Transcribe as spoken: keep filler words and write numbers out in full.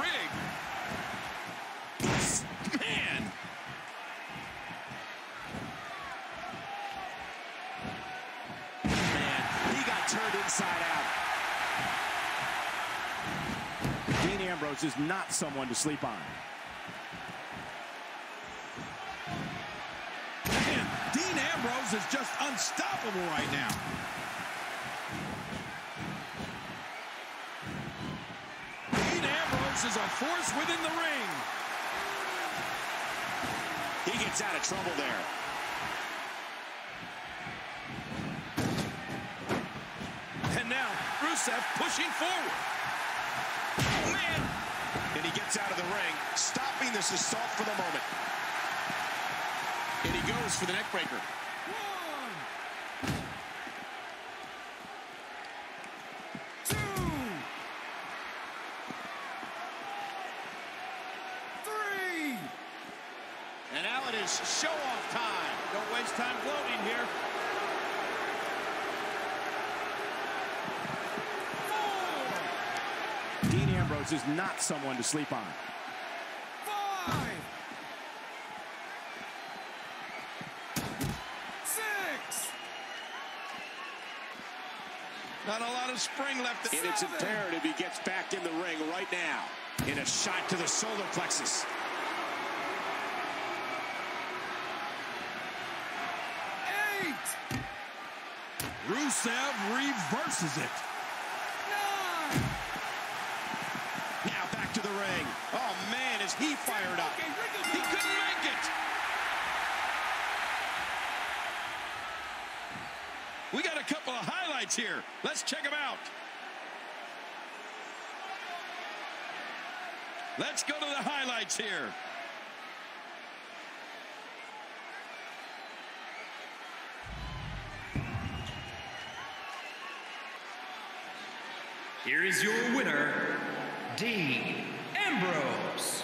rig. Man. Man, he got turned inside out. Dean Ambrose is not someone to sleep on. Man, Dean Ambrose is just unstoppable right now. Dean Ambrose is a force within the ring. He gets out of trouble there. And now, Rusev pushing forward. Oh, man. And he gets out of the ring, stopping this assault for the moment. And he goes for the neck breaker. One. Two. Three. And now it is show-off time. Don't waste time gloating here. Dean Ambrose is not someone to sleep on. Five. Six. Not a lot of spring left. And it's imperative he gets back in the ring right now. In a shot to the solar plexus. Eight. Rusev reverses it. Nine. Now back to the ring. Oh, man, is he fired up. He couldn't make it. We got a couple of highlights here. Let's check them out. Let's go to the highlights here. Here is your winner, Dean Ambrose.